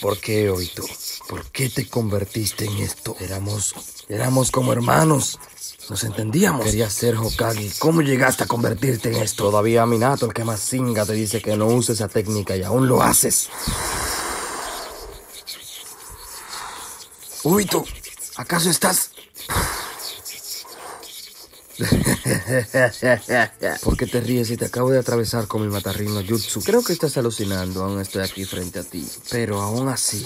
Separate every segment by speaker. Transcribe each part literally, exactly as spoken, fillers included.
Speaker 1: ¿Por qué, Obito? ¿Por qué te convertiste en esto? Éramos, éramos como hermanos. Nos entendíamos. Querías ser Hokage. ¿Cómo llegaste a convertirte en esto? Todavía Minato, el que más singa, te dice que no uses esa técnica y aún lo haces. Obito, ¿acaso estás...? ¿Por qué te ríes si te acabo de atravesar con mi Matarrin no Jutsu? Creo que estás alucinando, aún estoy aquí frente a ti. Pero aún así,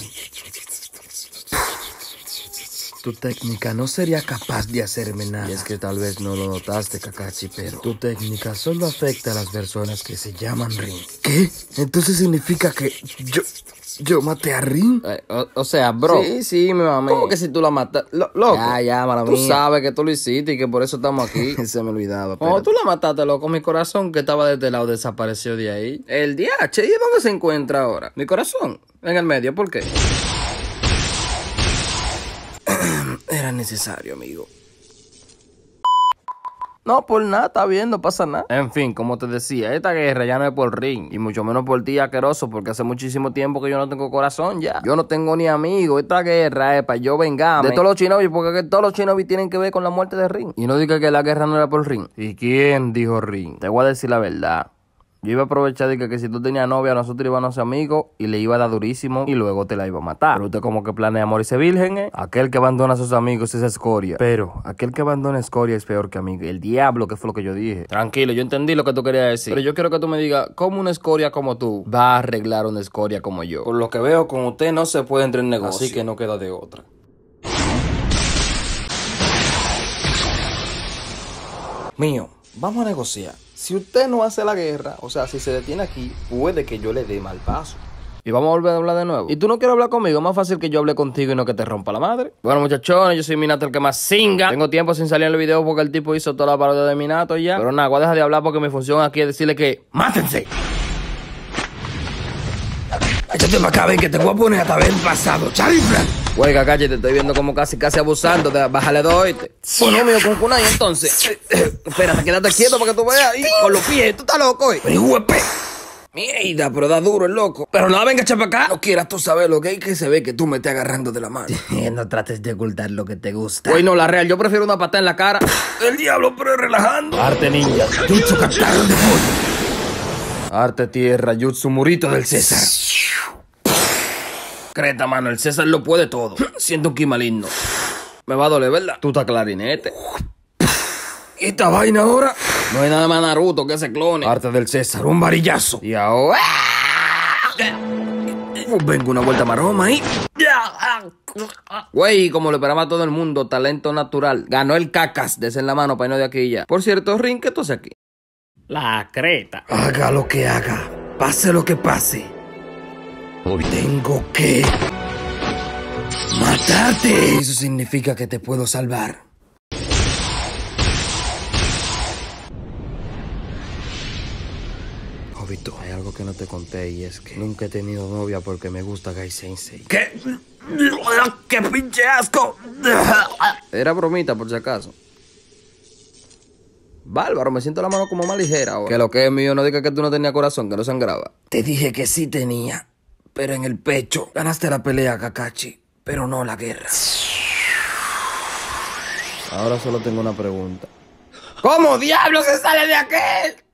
Speaker 1: tu técnica no sería capaz de hacerme nada. Y es que tal vez no lo notaste, Kakashi, pero tu técnica solo afecta a las personas que se llaman Rin. ¿Qué? Entonces significa que yo... ¿Yo maté a Rin?
Speaker 2: Eh, o, o sea, bro.
Speaker 1: Sí, sí, mi mamá.
Speaker 2: ¿Cómo que si tú la mataste? Lo, loco.
Speaker 1: Ya, ya, mala
Speaker 2: Tú
Speaker 1: mía.
Speaker 2: sabes que tú lo hiciste y que por eso estamos aquí.
Speaker 1: Se me olvidaba.
Speaker 2: Cuando
Speaker 1: Espérate.
Speaker 2: tú la mataste, loco, mi corazón que estaba de este lado desapareció de ahí. El D H, ¿y dónde se encuentra ahora? Mi corazón. En el medio, ¿por qué?
Speaker 1: Era necesario, amigo.
Speaker 2: No, por nada, está bien, no pasa nada. En fin, como te decía, esta guerra ya no es por Rin. Y mucho menos por ti, asqueroso, porque hace muchísimo tiempo que yo no tengo corazón ya. Yo no tengo ni amigos. Esta guerra es para yo vengarme de todos los shinobi, porque todos los shinobi tienen que ver con la muerte de Rin. Y no diga que la guerra no era por Rin. ¿Y quién dijo Rin? Te voy a decir la verdad. Yo iba a aprovechar de que, que si tú tenías novia, nosotros íbamos a ser amigos y le iba a dar durísimo y luego te la iba a matar. Pero usted como que planea morirse virgen, ¿eh? Aquel que abandona a sus amigos es escoria. Pero aquel que abandona escoria es peor que amigo. El diablo, que fue lo que yo dije. Tranquilo, yo entendí lo que tú querías decir. Pero yo quiero que tú me digas, ¿cómo una escoria como tú va a arreglar una escoria como yo? Por lo que veo, con usted no se puede entrar en negocio. Así que no queda de otra. Mío, vamos a negociar. Si usted no hace la guerra, o sea, si se detiene aquí, puede que yo le dé mal paso. Y vamos a volver a hablar de nuevo. ¿Y tú no quieres hablar conmigo? Es más fácil que yo hable contigo y no que te rompa la madre. Bueno, muchachones, yo soy Minato, el que más singa. Tengo tiempo sin salir en el video porque el tipo hizo toda la parodia de Minato ya. Pero nada, voy a dejar de hablar porque mi función aquí es decirle que ¡mátense!
Speaker 1: Échate para acá, ven, que te voy a poner hasta ver el pasado, charifla.
Speaker 2: Güey, Kakashi, te estoy viendo como casi, casi abusando. Te, bájale dos, ¿oíste? Bueno, mío, con kunai, entonces. Espérate, quédate quieto para que tú veas ahí. Con los pies, tú estás loco, ¿eh?
Speaker 1: Pero huepe.
Speaker 2: Mierda, pero da duro el loco. Pero no, venga, echa para acá.
Speaker 1: No quieras tú saber lo que hay que se ve que tú me estés agarrando de la mano.
Speaker 2: No trates de ocultar lo que te gusta. Güey, no, la real, yo prefiero una patada en la cara.
Speaker 1: El diablo, pero relajando.
Speaker 2: Arte ninja.
Speaker 1: Jutsu captaron de pollo.
Speaker 2: Arte tierra, jutsu murito del César. Creta, mano, el César lo puede todo. Siento un ki maligno. Me va a doler, ¿verdad? Tú estás clarinete.
Speaker 1: ¿Y esta vaina ahora?
Speaker 2: No hay nada más Naruto que ese clone.
Speaker 1: Arte del César, un varillazo.
Speaker 2: Y ahora...
Speaker 1: Vengo una vuelta maroma ahí.
Speaker 2: Güey, como lo esperaba todo el mundo, talento natural. Ganó el cacas, des en la mano para irnos de aquí ya. Por cierto, Rin, ¿qué tú haces aquí? La creta.
Speaker 1: Haga lo que haga, pase lo que pase. Tengo que matarte. Eso significa que te puedo salvar. Obito, hay algo que no te conté y es que nunca he tenido novia porque me gusta Gai Sensei. ¿Qué? ¡Qué pinche asco!
Speaker 2: Era bromita, por si acaso. Bárbaro, me siento la mano como más ligera ahora. Que lo que es mío, no diga que tú no tenías corazón, que no sangraba.
Speaker 1: Te dije que sí tenía, pero en el pecho. Ganaste la pelea, Kakashi, pero no la guerra.
Speaker 2: Ahora solo tengo una pregunta. ¿Cómo diablos se sale de aquel?